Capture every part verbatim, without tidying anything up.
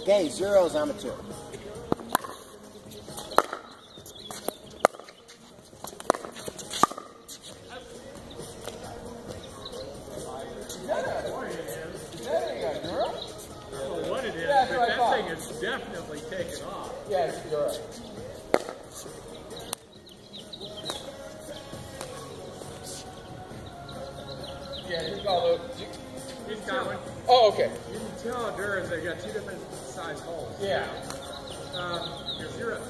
Okay, zeros, I'm a two. Definitely taken off. Yes, you're right. Yeah, he's got a He's got one. Oh, okay. You can tell Duras, they got two different size holes. Yeah. Um, your zero.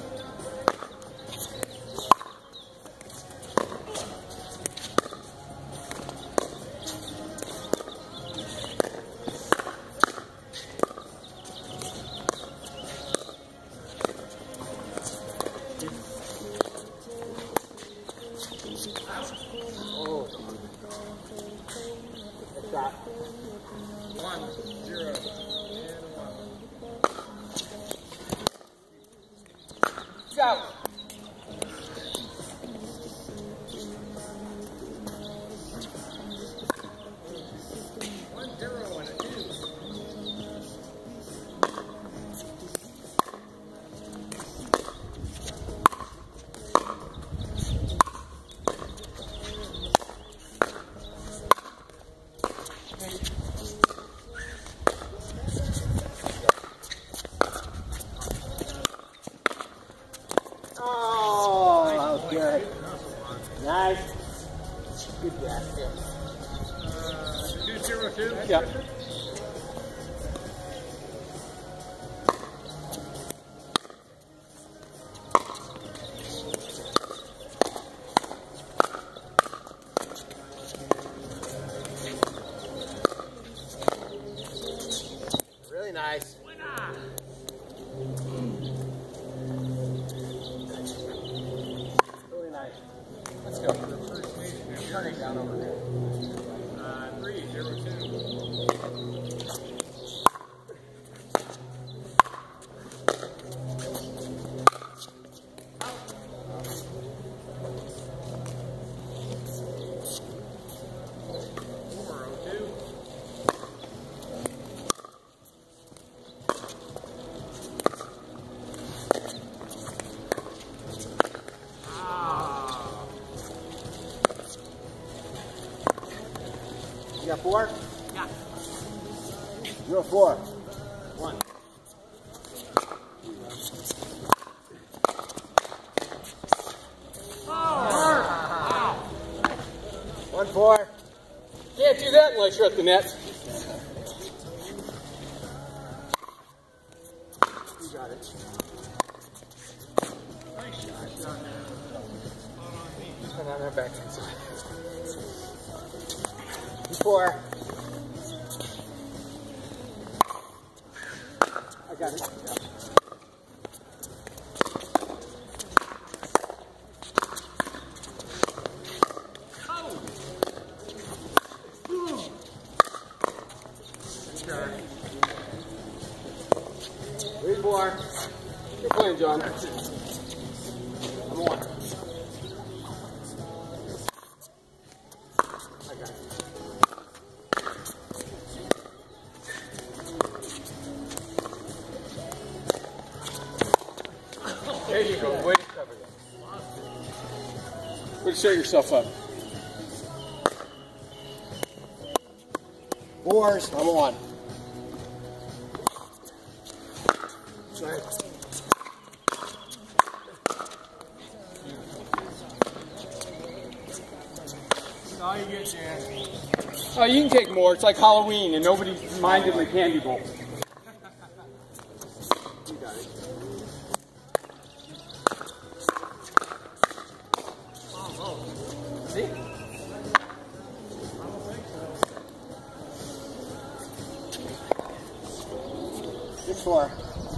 Shot. One, zero, and one. Go. One, zero, and a two. Oh, that was good. Nice. Good job. Uh, two, zero, two? Yeah. Really nice. Really nice. Let's go. Turning down over there. Uh, three, zero, two. Four, oh, two. Ah. You got four? Yeah. Zero, four. One. One, four. Can't do that unless you're at the net. You got it. Nice shot down there. And I'm back inside. Four. I got it. Three, four. You're playing, John. I'm one. I got it. There you go. Way to cover that. Way to set yourself up. Fours, I'm one. Nice. All you get, Dan. Oh, you can take more. It's like Halloween, and nobody's minded the candy bowl. You got it. See? Six, four.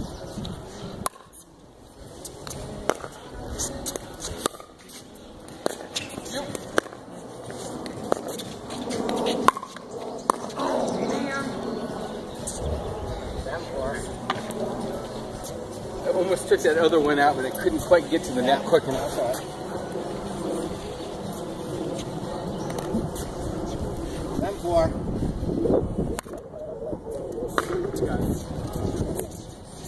I almost took that other one out, but I couldn't quite get to the net quick enough. Ten, four. Got it.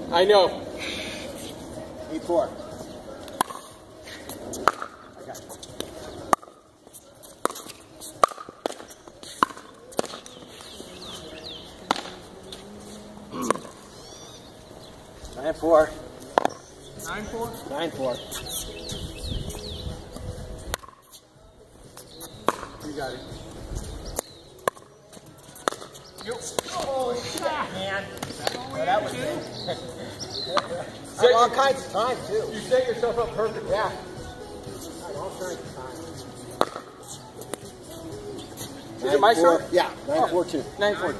I know. Eight four. I got it. Nine four. Nine four. Nine four. You got it. Yep. Oh, shit, man. Oh, that was Set all your- kinds of time, too. You set yourself up perfect. Yeah. All kinds of time. Is it my Nine, four. serve? Yeah, nine four two. Nine four.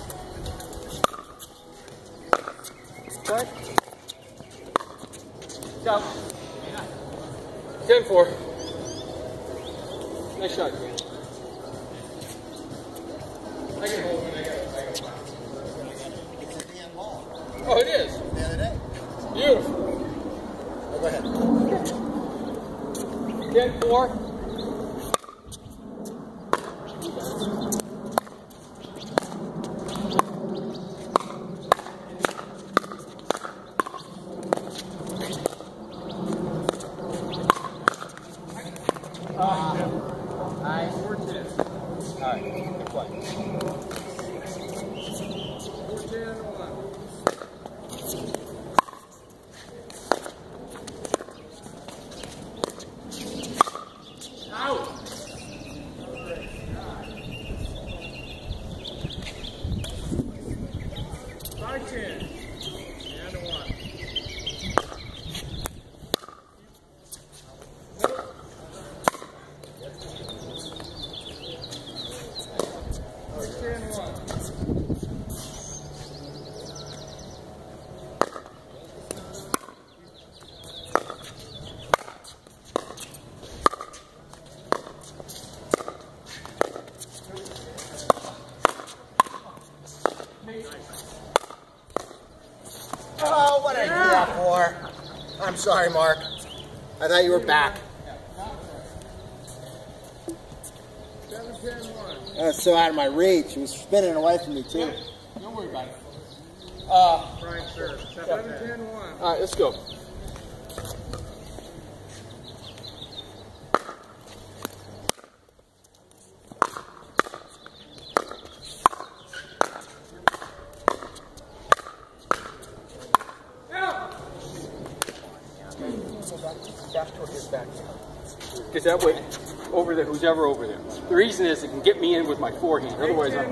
What? Stop. Ten four. Nice shot. I can hold it. I got it. I got it. It's a damn ball. Oh, it is. The other day. Beautiful. Oh, go ahead. Ten four. Nice. Four ten. All right, good play. Four ten one. Out. Five ten. And a one. Six ten one. Oh, what did I do that for? I'm sorry, Mark. I thought you were back. Seven ten one. That's so out of my reach. It was spinning away from me, too. Don't worry about it. Uh, Brian serve. Seven ten one. all right, let's go. Back toward his back. Because that way, over there, who's ever over there. The reason is it can get me in with my forehand. Otherwise, I'm.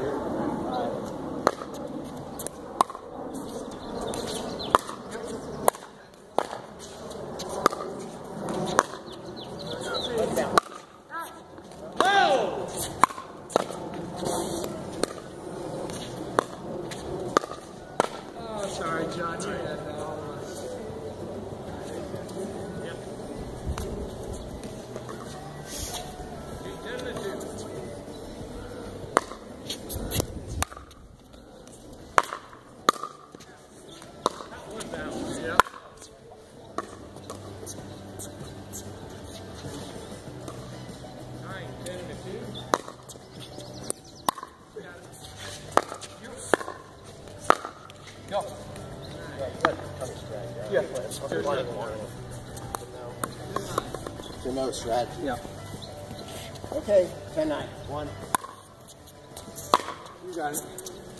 Oh, sorry, John. You had that all right. Yep. Eight ten to two. That one down. Yep. Nine ten to two. Got it. Go. Yeah. Two nine one. Remote strategy. Yeah. Okay, ten nine. One. You got it.